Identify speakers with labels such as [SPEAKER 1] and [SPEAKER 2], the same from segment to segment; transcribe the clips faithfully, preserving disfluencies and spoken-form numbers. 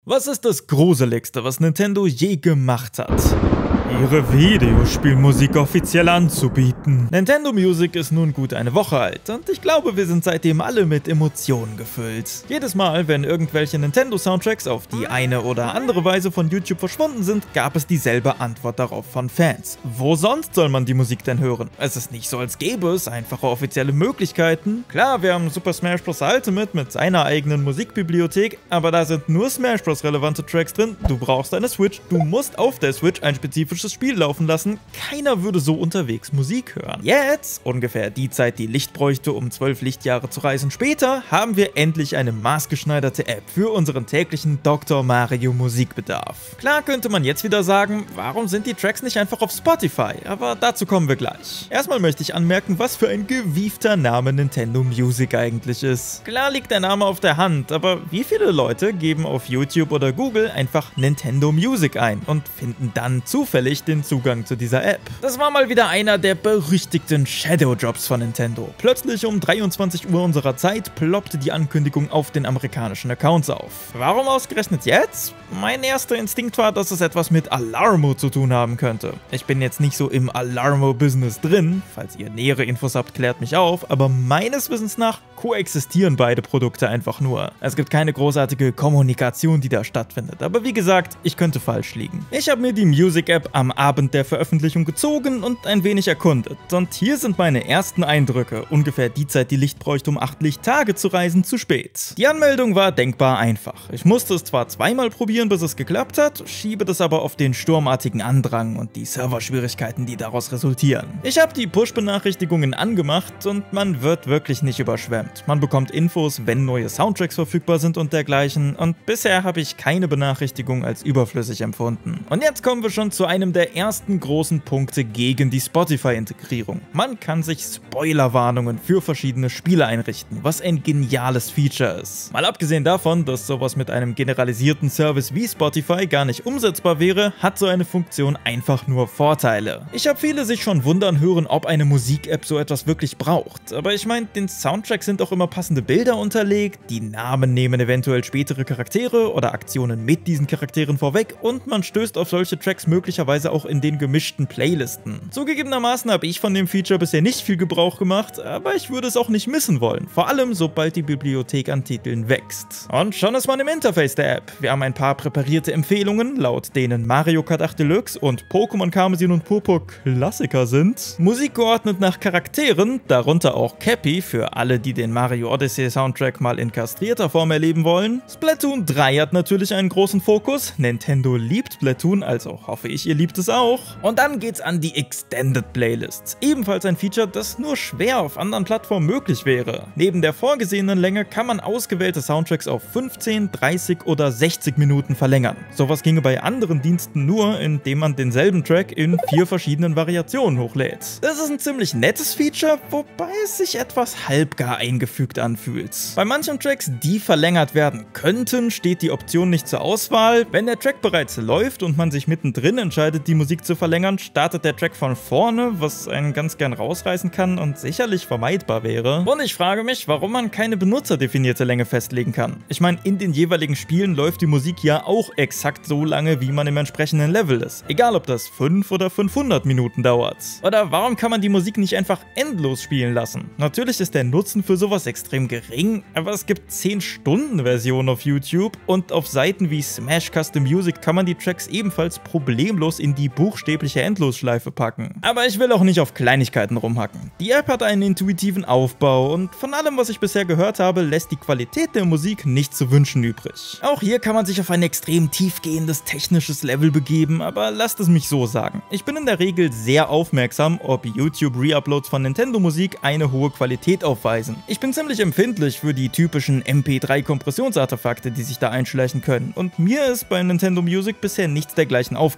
[SPEAKER 1] Was ist das Gruseligste, was Nintendo je gemacht hat? Ihre Videospielmusik offiziell anzubieten. Nintendo Music ist nun gut eine Woche alt und ich glaube, wir sind seitdem alle mit Emotionen gefüllt. Jedes Mal, wenn irgendwelche Nintendo-Soundtracks auf die eine oder andere Weise von YouTube verschwunden sind, gab es dieselbe Antwort darauf von Fans. Wo sonst soll man die Musik denn hören? Es ist nicht so, als gäbe es einfache offizielle Möglichkeiten. Klar, wir haben Super Smash Bros. Ultimate mit seiner eigenen Musikbibliothek, aber da sind nur Smash Bros. Relevante Tracks drin. Du brauchst eine Switch, du musst auf der Switch ein spezifisches Spiel laufen lassen. Keiner würde so unterwegs Musik hören. Jetzt, ungefähr die Zeit, die Licht bräuchte, um zwölf Lichtjahre zu reisen später, haben wir endlich eine maßgeschneiderte App für unseren täglichen Doktor Mario Musikbedarf. Klar könnte man jetzt wieder sagen, warum sind die Tracks nicht einfach auf Spotify? Aber dazu kommen wir gleich. Erstmal möchte ich anmerken, was für ein gewiefter Name Nintendo Music eigentlich ist. Klar liegt der Name auf der Hand, aber wie viele Leute geben auf YouTube oder Google einfach Nintendo Music ein und finden dann zufällig den Zugang zu dieser App? Das war mal wieder einer der berüchtigten Shadow Drops von Nintendo. Plötzlich um dreiundzwanzig Uhr unserer Zeit ploppte die Ankündigung auf den amerikanischen Accounts auf. Warum ausgerechnet jetzt? Mein erster Instinkt war, dass es etwas mit Alarmo zu tun haben könnte. Ich bin jetzt nicht so im Alarmo-Business drin, falls ihr nähere Infos habt, klärt mich auf, aber meines Wissens nach koexistieren beide Produkte einfach nur. Es gibt keine großartige Kommunikation, die da stattfindet, aber wie gesagt, ich könnte falsch liegen. Ich habe mir die Music-App am Abend der Veröffentlichung gezogen und ein wenig erkundet. Und hier sind meine ersten Eindrücke, ungefähr die Zeit, die Licht bräuchte, um acht Lichttage zu reisen, zu spät. Die Anmeldung war denkbar einfach. Ich musste es zwar zweimal probieren, bis es geklappt hat, schiebe das aber auf den sturmartigen Andrang und die Serverschwierigkeiten, die daraus resultieren. Ich habe die Push-Benachrichtigungen angemacht und man wird wirklich nicht überschwemmt. Man bekommt Infos, wenn neue Soundtracks verfügbar sind und dergleichen, und bisher habe ich keine Benachrichtigung als überflüssig empfunden. Und jetzt kommen wir schon zu einem der ersten großen Punkte gegen die Spotify-Integrierung. Man kann sich Spoilerwarnungen für verschiedene Spiele einrichten, was ein geniales Feature ist. Mal abgesehen davon, dass sowas mit einem generalisierten Service wie Spotify gar nicht umsetzbar wäre, hat so eine Funktion einfach nur Vorteile. Ich habe viele sich schon wundern hören, ob eine Musik-App so etwas wirklich braucht. Aber ich meine, den Soundtrack sind auch immer passende Bilder unterlegt, die Namen nehmen eventuell spätere Charaktere oder Aktionen mit diesen Charakteren vorweg und man stößt auf solche Tracks möglicherweise auch in den gemischten Playlisten. Zugegebenermaßen habe ich von dem Feature bisher nicht viel Gebrauch gemacht, aber ich würde es auch nicht missen wollen, vor allem sobald die Bibliothek an Titeln wächst. Und schon ist man im Interface der App. Wir haben ein paar präparierte Empfehlungen, laut denen Mario Kart acht Deluxe und Pokémon Karmesin und Purpur Klassiker sind. Musik geordnet nach Charakteren, darunter auch Cappy für alle, die den Mario Odyssey Soundtrack mal in kastrierter Form erleben wollen. Splatoon drei hat natürlich einen großen Fokus. Nintendo liebt Splatoon, also hoffe ich, ihr liebt es auch. Und dann geht's an die Extended Playlists. Ebenfalls ein Feature, das nur schwer auf anderen Plattformen möglich wäre. Neben der vorgesehenen Länge kann man ausgewählte Soundtracks auf fünfzehn, dreißig oder sechzig Minuten verlängern. Sowas ginge bei anderen Diensten nur, indem man denselben Track in vier verschiedenen Variationen hochlädt. Das ist ein ziemlich nettes Feature, wobei es sich etwas halbgar eingefügt anfühlt. Bei manchen Tracks, die verlängert werden könnten, steht die Option nicht zur Auswahl. Wenn der Track bereits läuft und man sich mittendrin entscheidet, die Musik zu verlängern, startet der Track von vorne, was einen ganz gern rausreißen kann und sicherlich vermeidbar wäre. Und ich frage mich, warum man keine benutzerdefinierte Länge festlegen kann. Ich meine, in den jeweiligen Spielen läuft die Musik ja auch exakt so lange, wie man im entsprechenden Level ist. Egal, ob das fünf oder fünfhundert Minuten dauert. Oder warum kann man die Musik nicht einfach endlos spielen lassen? Natürlich ist der Nutzen für sowas extrem gering, aber es gibt zehn Stunden Versionen auf YouTube und auf Seiten wie Smash Custom Music kann man die Tracks ebenfalls problemlos in die buchstäbliche Endlosschleife packen. Aber ich will auch nicht auf Kleinigkeiten rumhacken. Die App hat einen intuitiven Aufbau und von allem, was ich bisher gehört habe, lässt die Qualität der Musik nicht zu wünschen übrig. Auch hier kann man sich auf ein extrem tiefgehendes technisches Level begeben, aber lasst es mich so sagen. Ich bin in der Regel sehr aufmerksam, ob YouTube-Reuploads von Nintendo-Musik eine hohe Qualität aufweisen. Ich bin ziemlich empfindlich für die typischen M P drei Kompressionsartefakte, die sich da einschleichen können, und mir ist bei Nintendo Music bisher nichts dergleichen aufgefallen.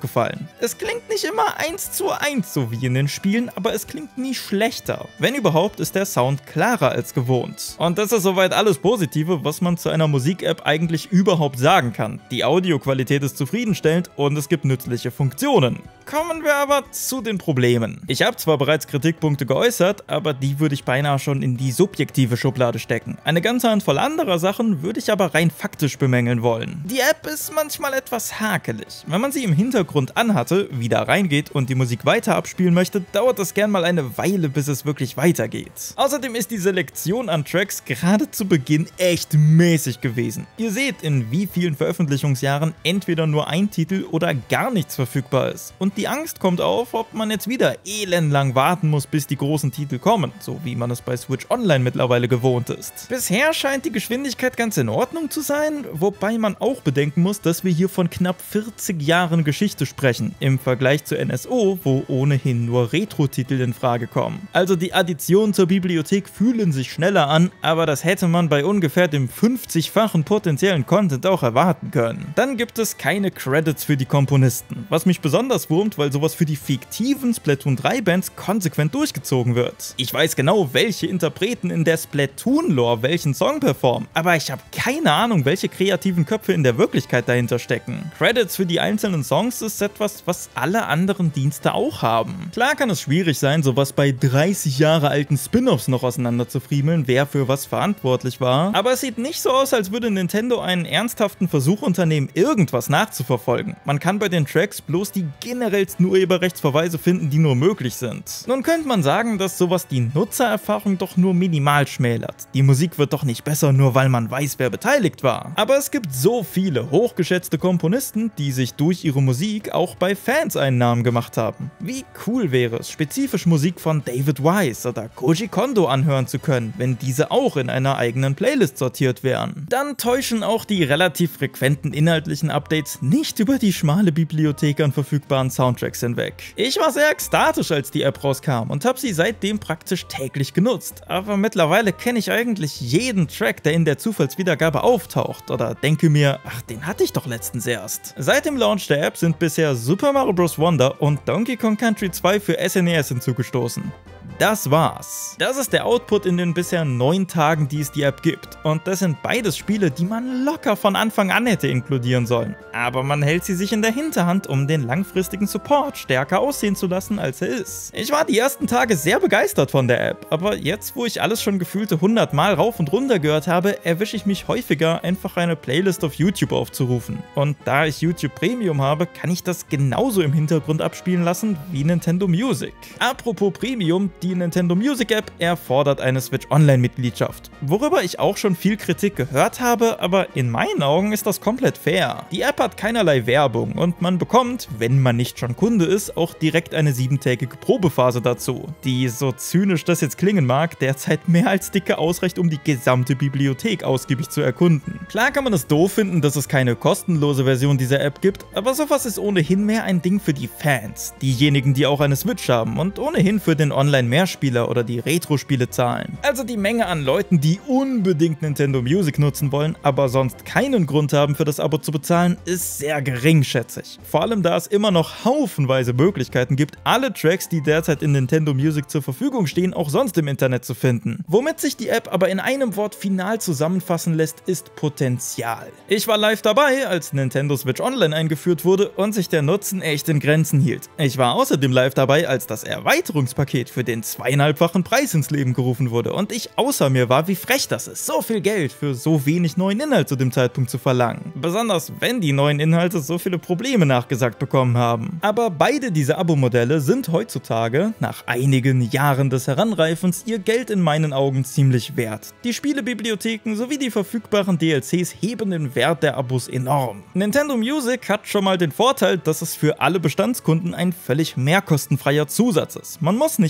[SPEAKER 1] Es klingt nicht immer eins zu eins so wie in den Spielen, aber es klingt nie schlechter. Wenn überhaupt, ist der Sound klarer als gewohnt. Und das ist soweit alles Positive, was man zu einer Musik-App eigentlich überhaupt sagen kann. Die Audioqualität ist zufriedenstellend und es gibt nützliche Funktionen. Kommen wir aber zu den Problemen. Ich habe zwar bereits Kritikpunkte geäußert, aber die würde ich beinahe schon in die subjektive Schublade stecken. Eine ganze Handvoll anderer Sachen würde ich aber rein faktisch bemängeln wollen. Die App ist manchmal etwas hakelig. Wenn man sie im Hintergrund anhatte, wieder reingeht und die Musik weiter abspielen möchte, dauert es gern mal eine Weile, bis es wirklich weitergeht. Außerdem ist die Selektion an Tracks gerade zu Beginn echt mäßig gewesen. Ihr seht, in wie vielen Veröffentlichungsjahren entweder nur ein Titel oder gar nichts verfügbar ist. Und die Angst kommt auf, ob man jetzt wieder elendlang warten muss, bis die großen Titel kommen, so wie man es bei Switch Online mittlerweile gewohnt ist. Bisher scheint die Geschwindigkeit ganz in Ordnung zu sein, wobei man auch bedenken muss, dass wir hier von knapp vierzig Jahren Geschichte sprechen, im Vergleich zu N S O, wo ohnehin nur Retro-Titel in Frage kommen. Also die Additionen zur Bibliothek fühlen sich schneller an, aber das hätte man bei ungefähr dem fünfzigfachen potenziellen Content auch erwarten können. Dann gibt es keine Credits für die Komponisten, was mich besonders wurmt, weil sowas für die fiktiven Splatoon drei Bands konsequent durchgezogen wird. Ich weiß genau, welche Interpreten in der Splatoon-Lore welchen Song performen, aber ich habe keine Ahnung, welche kreativen Köpfe in der Wirklichkeit dahinter stecken. Credits für die einzelnen Songs ist etwas, was alle anderen Dienste auch haben. Klar kann es schwierig sein, sowas bei dreißig Jahre alten Spin-Offs noch auseinander zu friemeln, wer für was verantwortlich war, aber es sieht nicht so aus, als würde Nintendo einen ernsthaften Versuch unternehmen, irgendwas nachzuverfolgen. Man kann bei den Tracks bloß die generellsten Urheberrechtsverweise finden, die nur möglich sind. Nun könnte man sagen, dass sowas die Nutzererfahrung doch nur minimal schmälert. Die Musik wird doch nicht besser, nur weil man weiß, wer beteiligt war. Aber es gibt so viele hochgeschätzte Komponisten, die sich durch ihre Musik auch bei Fans einen Namen gemacht haben. Wie cool wäre es, spezifisch Musik von David Wise oder Koji Kondo anhören zu können, wenn diese auch in einer eigenen Playlist sortiert wären. Dann täuschen auch die relativ frequenten inhaltlichen Updates nicht über die schmale Bibliothek an verfügbaren Soundtracks hinweg. Ich war sehr ekstatisch, als die App rauskam und habe sie seitdem praktisch täglich genutzt, aber mittlerweile kenne ich eigentlich jeden Track, der in der Zufallswiedergabe auftaucht oder denke mir, ach, den hatte ich doch letztens erst. Seit dem Launch der App sind bisher Super Mario Bros. Wonder und Donkey Kong Country zwei für S N E S hinzugestoßen. Das war's. Das ist der Output in den bisher neun Tagen, die es die App gibt. Und das sind beides Spiele, die man locker von Anfang an hätte inkludieren sollen. Aber man hält sie sich in der Hinterhand, um den langfristigen Support stärker aussehen zu lassen, als er ist. Ich war die ersten Tage sehr begeistert von der App, aber jetzt, wo ich alles schon gefühlte hundert Mal rauf und runter gehört habe, erwische ich mich häufiger, einfach eine Playlist auf YouTube aufzurufen. Und da ich YouTube Premium habe, kann ich das genauso im Hintergrund abspielen lassen wie Nintendo Music. Apropos Premium, die Nintendo Music App erfordert eine Switch Online-Mitgliedschaft, worüber ich auch schon viel Kritik gehört habe, aber in meinen Augen ist das komplett fair. Die App hat keinerlei Werbung und man bekommt, wenn man nicht schon Kunde ist, auch direkt eine siebentägige Probephase dazu, die, so zynisch das jetzt klingen mag, derzeit mehr als dicke ausreicht, um die gesamte Bibliothek ausgiebig zu erkunden. Klar kann man es doof finden, dass es keine kostenlose Version dieser App gibt, aber sowas ist ohnehin mehr ein Ding für die Fans, diejenigen, die auch eine Switch haben und ohnehin für den Online-Mehrspieler oder die Retro-Spiele zahlen. Also die Menge an Leuten, die unbedingt Nintendo Music nutzen wollen, aber sonst keinen Grund haben, für das Abo zu bezahlen, ist sehr gering, schätze ich. Vor allem, da es immer noch haufenweise Möglichkeiten gibt, alle Tracks, die derzeit in Nintendo Music zur Verfügung stehen, auch sonst im Internet zu finden. Womit sich die App aber in einem Wort final zusammenfassen lässt, ist Potenzial. Ich war live dabei, als Nintendo Switch Online eingeführt wurde und sich der Nutzen echt in Grenzen hielt. Ich war außerdem live dabei, als das Erweiterungspaket für den zweieinhalbfachen Preis ins Leben gerufen wurde und ich außer mir war, wie frech das ist, so viel Geld für so wenig neuen Inhalt zu dem Zeitpunkt zu verlangen. Besonders wenn die neuen Inhalte so viele Probleme nachgesagt bekommen haben. Aber beide diese Abo-Modelle sind heutzutage, nach einigen Jahren des Heranreifens, ihr Geld in meinen Augen ziemlich wert. Die Spielebibliotheken sowie die verfügbaren D L Cs heben den Wert der Abos enorm. Nintendo Music hat schon mal den Vorteil, dass es für alle Bestandskunden ein völlig mehrkostenfreier Zusatz ist. Man muss nicht auf das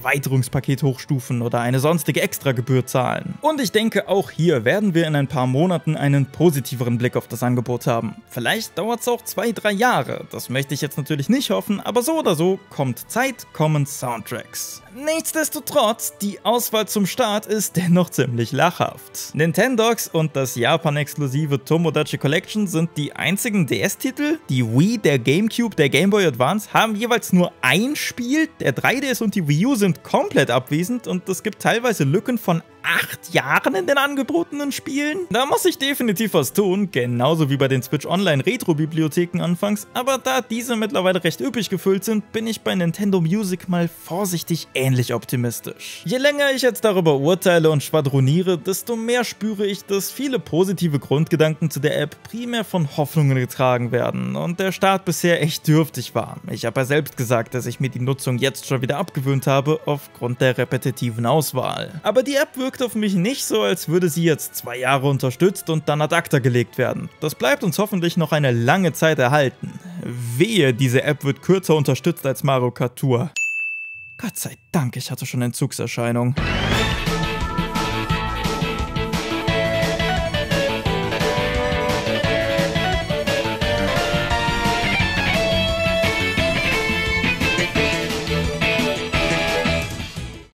[SPEAKER 1] Erweiterungspaket hochstufen oder eine sonstige Extragebühr zahlen. Und ich denke, auch hier werden wir in ein paar Monaten einen positiveren Blick auf das Angebot haben. Vielleicht dauert es auch zwei, drei Jahre, das möchte ich jetzt natürlich nicht hoffen, aber so oder so kommt Zeit, kommen Soundtracks. Nichtsdestotrotz, die Auswahl zum Start ist dennoch ziemlich lachhaft. Nintendogs und das Japan-exklusive Tomodachi Collection sind die einzigen D S-Titel. Die Wii, der GameCube, der Game Boy Advance haben jeweils nur ein Spiel, der drei D S und die Wii U sind komplett abwesend und es gibt teilweise Lücken von acht Jahren in den angebotenen Spielen. Da muss ich definitiv was tun, genauso wie bei den Switch Online Retro-Bibliotheken anfangs, aber da diese mittlerweile recht üppig gefüllt sind, bin ich bei Nintendo Music mal vorsichtig ähnlich optimistisch. Je länger ich jetzt darüber urteile und schwadroniere, desto mehr spüre ich, dass viele positive Grundgedanken zu der App primär von Hoffnungen getragen werden und der Start bisher echt dürftig war. Ich habe ja selbst gesagt, dass ich mir die Nutzung jetzt schon wieder abgewöhnt habe, aufgrund der repetitiven Auswahl. Aber die App wirkt auf mich nicht so, als würde sie jetzt zwei Jahre unterstützt und dann ad acta gelegt werden. Das bleibt uns hoffentlich noch eine lange Zeit erhalten. Wehe, diese App wird kürzer unterstützt als Mario Kart Tour. Gott sei Dank, ich hatte schon Entzugserscheinungen.